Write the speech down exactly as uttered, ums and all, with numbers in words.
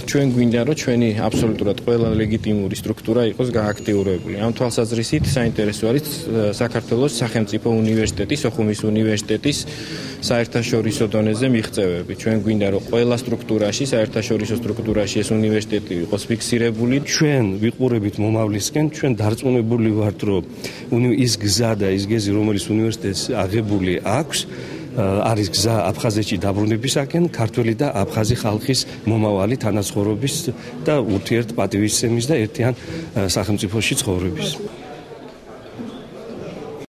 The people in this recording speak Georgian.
ჩვენ გვინდა რომ ჩვენი აბსოლუტურად ყველა ლეგიტიმური სტრუქტურა იყოს გააქტიურებული. ამ თვალსაზრისით საინტერესო არის საქართველოს სახელმწიფო უნივერსიტეტის, სოხუმის უნივერსიტეტის საერთაშორისო დონეზე მიღწევები. ჩვენ გვინდა რომ ყველა სტრუქტურაში, საერთაშორისო სტრუქტურაში ეს უნივერსიტეტი იყოს ფიქსირებული. ჩვენ ვიყურებით მომავლისკენ, ჩვენ დარწმუნებული ვართ, რომ ის გზა და ის გეზი, რომელიც უნივერსიტეტს აღებული აქვს, არის გზა აფხაზეთში დაბრუნებისაკენ, ქართველი და აფხაზი ხალხის მომავალი თანაცხოვრების და ურთიერთ პატივისცემის და ერთიან სახელმწიფოში ცხოვრების.